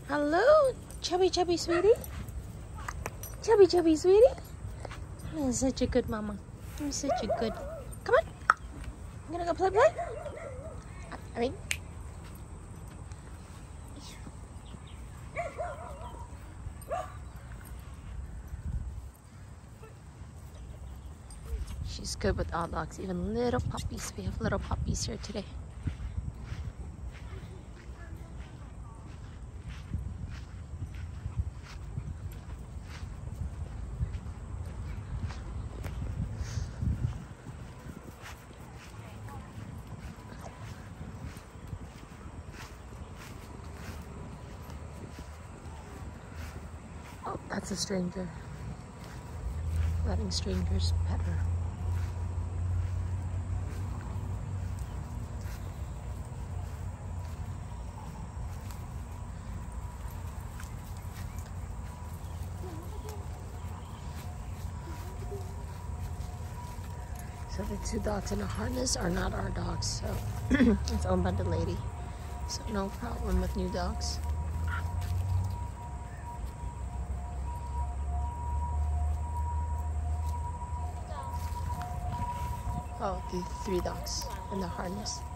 Hello, chubby sweetie. Chubby sweetie. You're such a good mama. You're such a good. Come on. I'm gonna go play. I mean. She's good with all dogs, even little puppies. We have little puppies here today. Oh, that's a stranger. Letting strangers pet her. So the two dogs in a harness are not our dogs, so it's owned by the lady. So no problem with new dogs. Oh, the three dogs in the harness.